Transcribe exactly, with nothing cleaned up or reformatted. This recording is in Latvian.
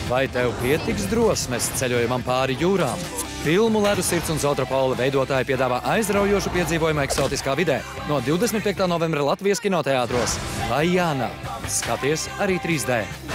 Vai tev pietiks drosmes ceļojumam pāri jūrām? Filmu Ledus sirds un Zootropola veidotāji piedāvā aizraujošu piedzīvojumu eksotiskā vidē no divdesmit piektā novembra Latvijas kinoteātros. Vai jānāk? Skaties arī trīs D!